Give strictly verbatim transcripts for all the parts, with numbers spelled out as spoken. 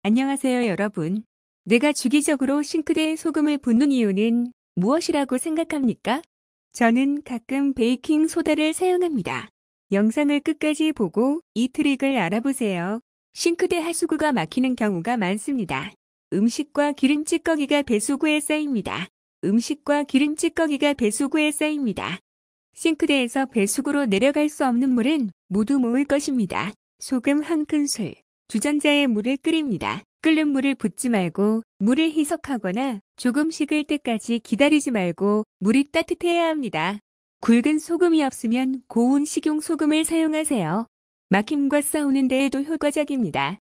안녕하세요, 여러분. 내가 주기적으로 싱크대에 소금을 붓는 이유는 무엇이라고 생각합니까? 저는 가끔 베이킹 소다를 사용합니다. 영상을 끝까지 보고 이 트릭을 알아보세요. 싱크대 하수구가 막히는 경우가 많습니다. 음식과 기름 찌꺼기가 배수구에 쌓입니다. 음식과 기름 찌꺼기가 배수구에 쌓입니다. 싱크대에서 배수구로 내려갈 수 없는 물은 모두 모을 것입니다. 소금 한 큰술. 주전자에 물을 끓입니다. 끓는 물을 붓지 말고 물을 희석하거나 조금 식을 때까지 기다리지 말고 물이 따뜻해야 합니다. 굵은 소금이 없으면 고운 식용 소금을 사용하세요. 막힘과 싸우는 데에도 효과적입니다.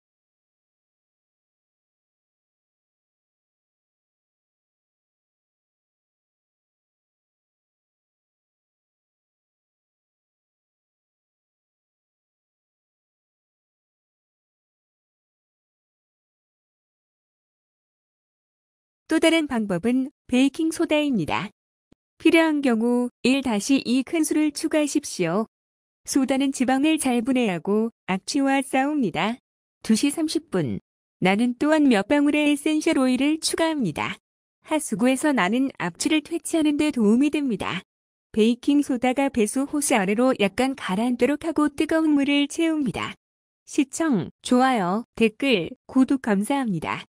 또 다른 방법은 베이킹 소다입니다. 필요한 경우 일 이 큰술을 추가하십시오. 소다는 지방을 잘 분해하고 악취와 싸웁니다. 두 시 삼십 분. 나는 또한 몇 방울의 에센셜 오일을 추가합니다. 하수구에서 나는 악취를 퇴치하는 데 도움이 됩니다. 베이킹 소다가 배수 호스 아래로 약간 가라앉도록 하고 뜨거운 물을 채웁니다. 시청, 좋아요, 댓글, 구독 감사합니다.